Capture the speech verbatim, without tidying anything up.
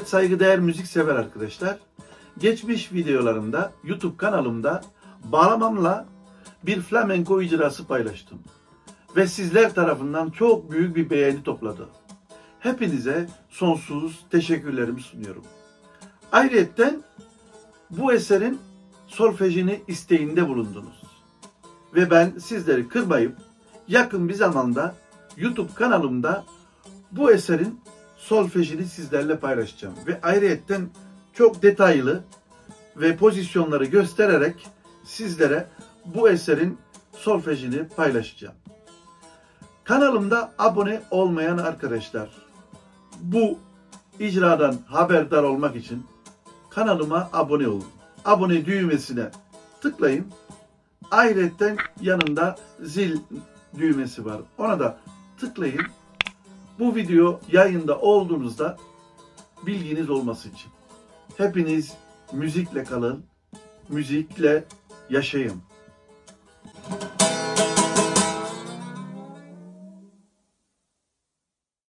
Evet saygıdeğer müziksever arkadaşlar, geçmiş videolarımda YouTube kanalımda bağlamamla bir flamenco icrası paylaştım. Ve sizler tarafından çok büyük bir beğeni topladı. Hepinize sonsuz teşekkürlerimi sunuyorum. Ayrıca bu eserin solfejini isteğinde bulundunuz. Ve ben sizleri kırmayıp yakın bir zamanda YouTube kanalımda bu eserin solfejini sizlerle paylaşacağım. Ve ayrıca çok detaylı ve pozisyonları göstererek sizlere bu eserin solfejini paylaşacağım. Kanalımda abone olmayan arkadaşlar, bu icradan haberdar olmak için kanalıma abone olun. Abone düğmesine tıklayın. Ayrıca yanında zil düğmesi var. Ona da tıklayın. Bu video yayında olduğunuzda bilginiz olması için. Hepiniz müzikle kalın, müzikle yaşayın.